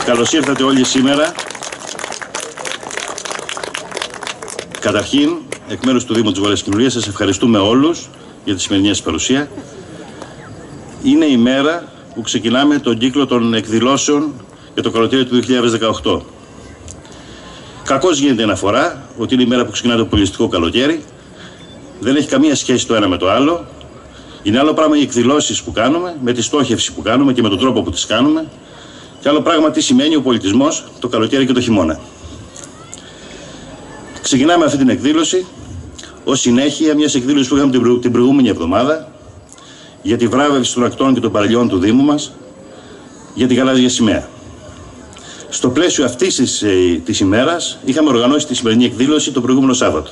Καλώς ήρθατε όλοι σήμερα. Καταρχήν, εκ μέρους του Δήμου της Βορειάς Κοινωνίας, σας ευχαριστούμε όλους για τη σημερινή σας παρουσία. Είναι η μέρα που ξεκινάμε τον κύκλο των εκδηλώσεων για το καλοκαίρι του 2018. Κακώς γίνεται αναφορά ότι είναι η μέρα που ξεκινά το πολιτιστικό καλοκαίρι. Δεν έχει καμία σχέση το ένα με το άλλο. Είναι άλλο πράγμα οι εκδηλώσεις που κάνουμε, με τη στόχευση που κάνουμε και με τον τρόπο που τις κάνουμε. Και άλλο πράγμα τι σημαίνει ο πολιτισμός το καλοκαίρι και το χειμώνα. Ξεκινάμε αυτή την εκδήλωση ως συνέχεια μιας εκδήλωσης που είχαμε την προηγούμενη εβδομάδα για τη βράβευση των ακτών και των παραλιών του Δήμου μας για τη γαλάζια σημαία. Στο πλαίσιο αυτής της ημέρας είχαμε οργανώσει τη σημερινή εκδήλωση το προηγούμενο Σάββατο.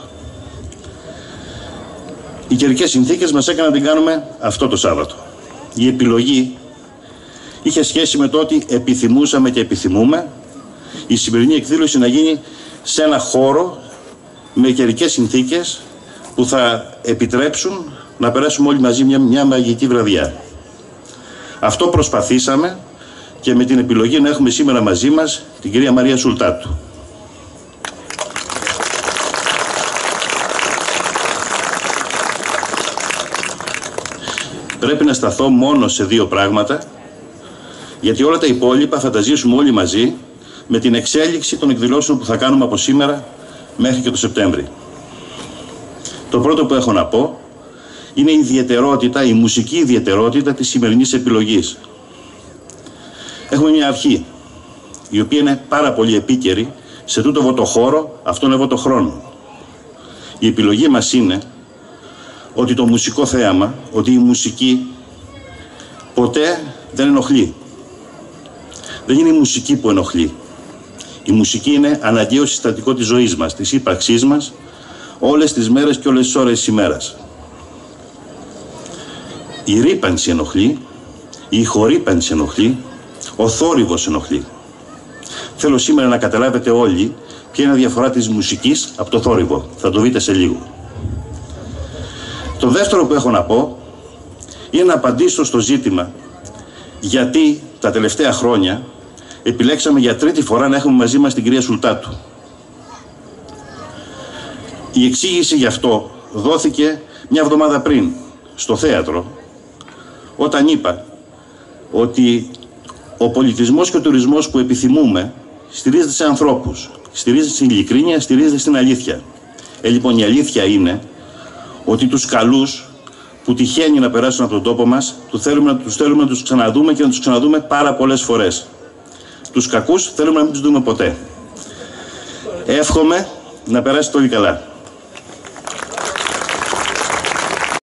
Οι καιρικές συνθήκες μας έκαναν να την κάνουμε αυτό το Σάββατο. Η επιλογή είχε σχέση με το ότι επιθυμούσαμε και επιθυμούμε η σημερινή εκδήλωση να γίνει σε ένα χώρο με καιρικές συνθήκες που θα επιτρέψουν να περάσουμε όλοι μαζί μια μαγική βραδιά. Αυτό προσπαθήσαμε και με την επιλογή να έχουμε σήμερα μαζί μας την κυρία Μαρία Σουλτάτου. Πρέπει να σταθώ μόνο σε δύο πράγματα, γιατί όλα τα υπόλοιπα θα τα ζήσουμε όλοι μαζί με την εξέλιξη των εκδηλώσεων που θα κάνουμε από σήμερα μέχρι και το Σεπτέμβρη. Το πρώτο που έχω να πω είναι η ιδιαιτερότητα, η μουσική ιδιαιτερότητα της σημερινής επιλογής. Έχουμε μια αρχή, η οποία είναι πάρα πολύ επίκαιρη σε τούτο εδώ το χώρο, αυτόν εδώ το χρόνο. Η επιλογή μας είναι ότι το μουσικό θέαμα, ότι η μουσική ποτέ δεν ενοχλεί. Δεν είναι η μουσική που ενοχλεί. Η μουσική είναι αναγκαίο συστατικό της ζωής μας, της ύπαρξής μας, όλες τις μέρες και όλες τις ώρες της ημέρας. Η ρύπανση ενοχλεί, η ηχορύπανση ενοχλεί, ο θόρυβος ενοχλεί. Θέλω σήμερα να καταλάβετε όλοι ποια είναι η διαφορά της μουσικής από το θόρυβο. Θα το δείτε σε λίγο. Το δεύτερο που έχω να πω είναι να απαντήσω στο ζήτημα γιατί τα τελευταία χρόνια επιλέξαμε για τρίτη φορά να έχουμε μαζί μας την κυρία Σουλτάτου. Η εξήγηση γι' αυτό δόθηκε μια εβδομάδα πριν στο θέατρο, όταν είπα ότι ο πολιτισμός και ο τουρισμός που επιθυμούμε στηρίζεται σε ανθρώπους, στηρίζεται στην ειλικρίνεια, στηρίζεται στην αλήθεια. Λοιπόν, η αλήθεια είναι ότι τους καλούς που τυχαίνει να περάσουν από τον τόπο μας, τους θέλουμε να τους ξαναδούμε και να τους ξαναδούμε πάρα πολλές φορές. Τους κακούς θέλουμε να μην τους δούμε ποτέ. Εύχομαι να περάσετε όλοι καλά.